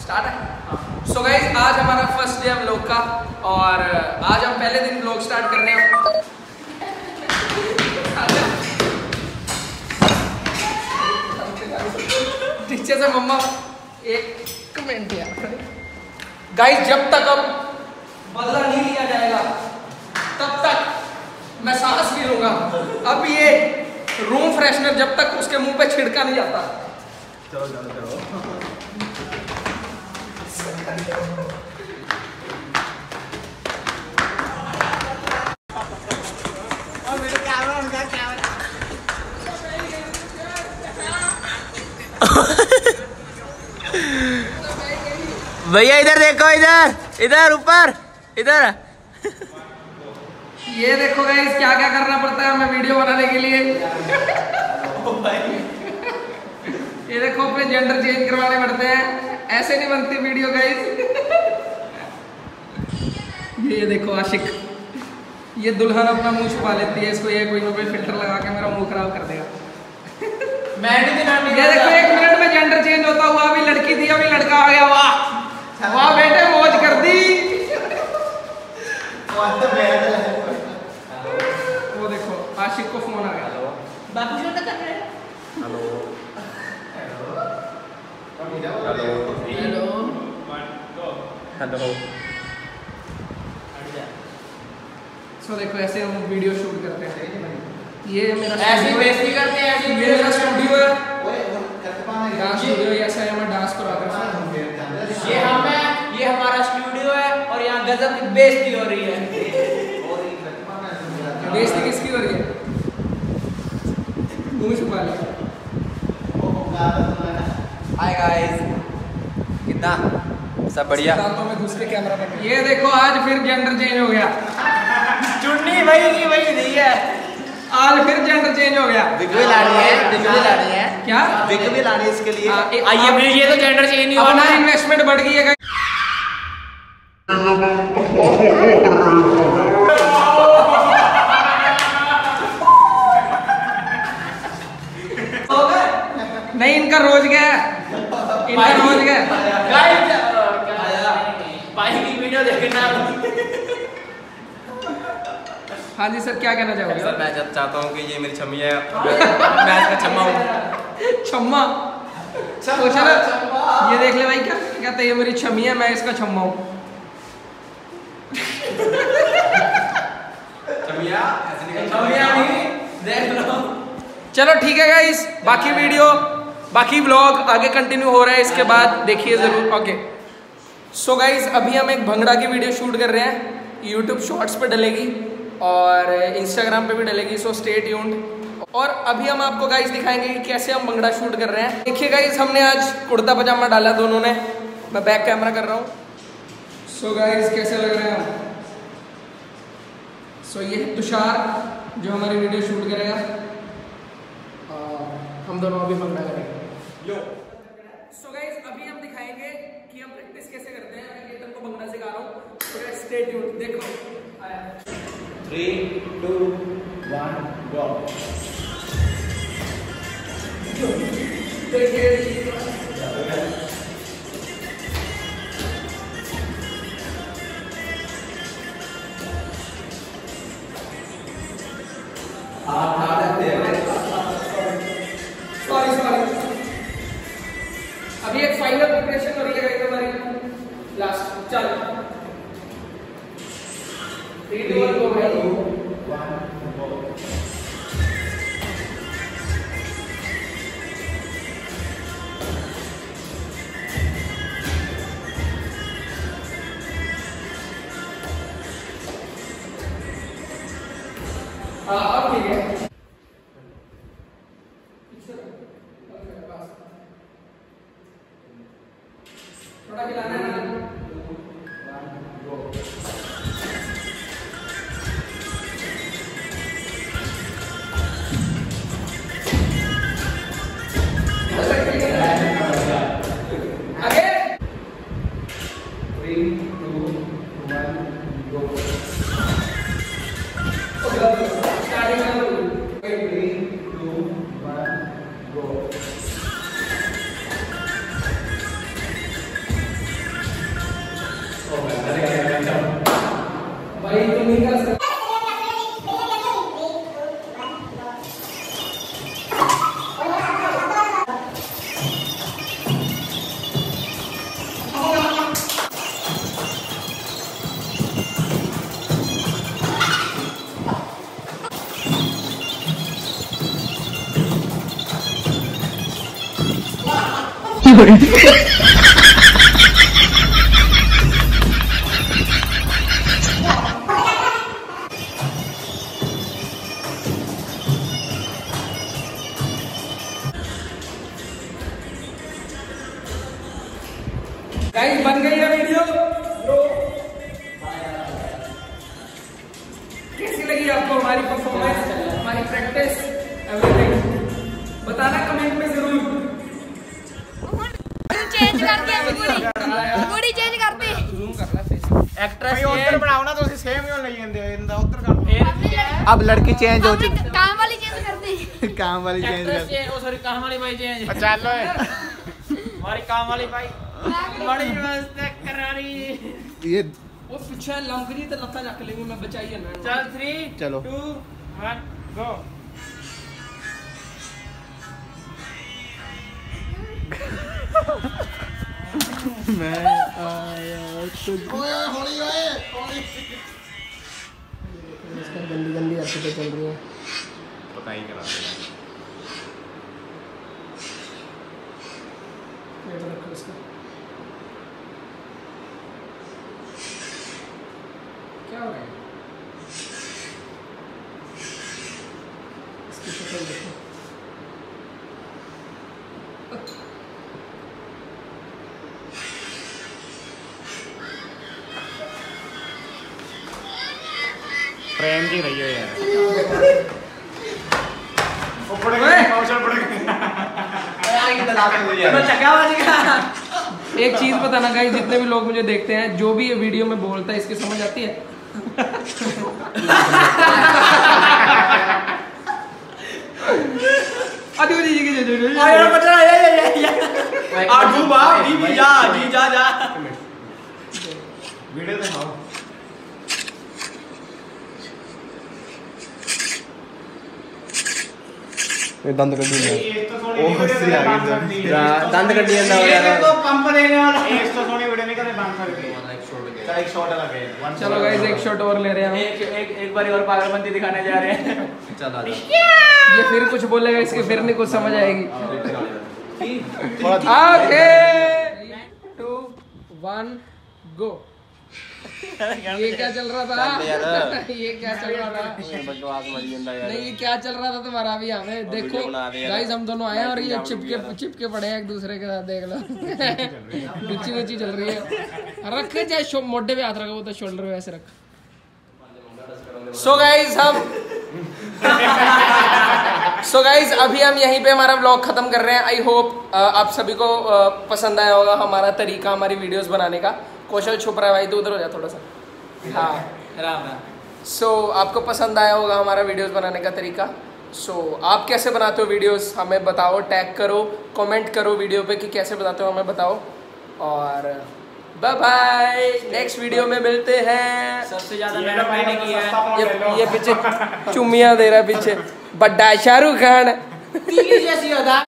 Start है। So guys आज हमारा फर्स्ट डे व्लॉग का और आज हम पहले दिन व्लॉग स्टार्ट कर रहे हैं। नीचे से मम्मा एक कमेंट यार गाइस, जब तक अब बदला नहीं लिया जाएगा तब तक मैं सांस नहीं लूंगा। अब ये रूम फ्रेशनर जब तक उसके मुंह पे छिड़का नहीं जाता। चलो चलो चलो भैया इधर देखो, इधर इधर ऊपर इधर। ये देखो गाइस क्या क्या करना पड़ता है हमें वीडियो बनाने के लिए। ये देखो अपने जेंडर चेंज करवाने पड़ते हैं, ऐसे नहीं बनती वीडियो गाइस। ये देखो आशिक, ये दुल्हन अपना मुंह छुपा लेती है, इसको ये कोई ना कोई फिल्टर लगा के मेरा मुंह खराब कर देगा। ये देखो 1 मिनट में जेंडर चेंज होता हुआ, अभी लड़की थी अभी लड़का आ गया। वाह वाह बेटे मौज कर दी। वो देखो आशिक को फोन आ गया। हेलो। सो देखो ऐसे हम वीडियो शूट करते हैं। ये मेरा ऐसी बेइज्जती करते हैं, ऐसी ये मेरा स्टूडियो है, डांस स्टूडियो। ऐसा है मैं डांस कोरियोग्राफर हूं। ये हमारा स्टूडियो है और यहाँ गजब की बेइज्जती हो रही है। बेइज्जती किसकी हो रही है? मुंह छुपा लिया। हाय गाइस, कितना सब बढ़िया? दांतों में घुस के कैमरा पर। ये देखो आज फिर जेंडर चेंज हो गया। चुन्नी वही की वही नहीं है, आज फिर जेंडर चेंज हो गया। विग भी लानी है, विग भी लानी है। क्या विग भी लानी है इसके लिए? आइए ये तो जेंडर चेंज नहीं अपना होना। इन्वेस्टमेंट बढ़ गई है। नहीं इनका रोज गया, इनका रोज गया। भाई की वीडियो देखना। हाँ जी सर, क्या कहना चाहोगे? सर मैं चाहता हूँ कि ये मेरी छम्मी है, मैं इसका छम्मा हूँ। छम्मा ये देख ले भाई, क्या कहते हैं? ये मेरी छम्मी है, मैं इसका छम्मा हूँ। चलो ठीक है गाइस, बाकी वीडियो बाकी व्लॉग आगे कंटिन्यू हो रहा है, इसके बाद देखिए जरूर। ओके सो गाइस अभी हम एक भंगड़ा की वीडियो शूट कर रहे हैं, यूट्यूब शॉर्ट्स पे डलेगी और इंस्टाग्राम पे भी डलेगी, सो स्टे ट्यून्ड। और अभी हम आपको गाइस दिखाएंगे कि कैसे हम भंगड़ा शूट कर रहे हैं। देखिए गाइस हमने आज कुर्ता पजामा डाला दोनों ने, मैं बैक कैमरा कर रहा हूँ। सो गाइस कैसे लग रहे हैं हम? सो ये है तुषार जो हमारी वीडियो शूट करेगा, हम दोनों अभी भंगड़ा करेंगे। सो गाइस अभी हम दिखाएंगे कि हम प्रैक्टिस कैसे करते हैं। मैं केतन को भंगड़ा सिखा रहा हूँ, तो स्टे ट्यून्ड। देखो 3, 2, 1 गो। अभी एक फाइनल प्रिपरेशन हो रही है हमारी लास्ट। चल 3, 2, 1 गो भाई। अब ठीक है। थोड़ा हिलाना है ना। आगे 3, 2, 1 गो। भाई तो नहीं कर सकते। गाइस बन गई है वीडियो। कैसी लगी आपको हमारी परफॉर्मेंस, हमारी प्रैक्टिस, एवरीथिंग? बताना कमेंट में जरूर। चेंज करके गुड़ी चेंज करते एक्ट्रेस उधर बनाओ ना तो सेम ही नहीं होंगे इंदा उधर कर अब लड़की चेंज हो चुकी काम वाली चेंज करते काम वाली चेंज एक्ट्रेस ये ओ सॉरी काम वाली भाई चेंज चलो हमारी काम वाली भाई बड़ी मस्त करारी ये वो पीछे लंगरी तो लत्ता रख लेंगे मैं बचाइए ना। चल 3 चलो 2 1 गो। मैं आया गंदी गंदी हरकतें चल रही हैं। पता ही करा क्या हो रहा है? इसकी शक्ल देखो। प्रेम की रही हो यार। एक चीज बताना गाइस, जितने भी लोग मुझे देखते हैं, जो भी ये वीडियो में बोलता है इसकी समझ आती है? वीडियो दिखाओ। दंद कड्डी दंद कड्डी पंप देने वाला एक तो सोनी वीडियो नहीं करे बांध सकते चल एक शॉट लगे चलो गाइस एक शॉट और ले रहे हैं हम। एक बार और पागलबंदी दिखाने जा रहे हैं। चल आ जा। ये फिर कुछ बोलेगा, इसके फिर नहीं कुछ समझ आएगी। Okay 2 1 go. ये क्या चल रहा था? ये क्या चल रहा था? नहीं ये क्या चल रहा था तुम्हारा अभी? हमें देखो गाइस, हम दोनों आए हैं और ये चिपके पड़े हैं एक दूसरे के साथ। देख लो गुच्ची गुच्ची चल रही है। रख चाहे मोटे पे हाथ रखो, वो तो शोल्डर पे ऐसे रख। सो गाइस अभी हम यहीं पे हमारा व्लॉग खत्म कर रहे हैं। आई होप आप सभी को पसंद आया होगा हमारा तरीका, हमारी वीडियोस बनाने का। कौशल छुप रहा है भाई, तो उधर हो जा थोड़ा सा। हाँ राम राम। सो आपको पसंद आया होगा हमारा वीडियोस बनाने का तरीका। सो आप कैसे बनाते हो वीडियोस हमें बताओ, टैग करो, कमेंट करो वीडियो पे कि कैसे बनाते हो हमें बताओ। और बाय बाय, नेक्स्ट वीडियो में मिलते हैं। सबसे ज्यादा मेहनत मैंने की है। ये पीछे चुम्मियां दे रहा है पीछे बड्डा शाहरुख खान। तीली जैसी होता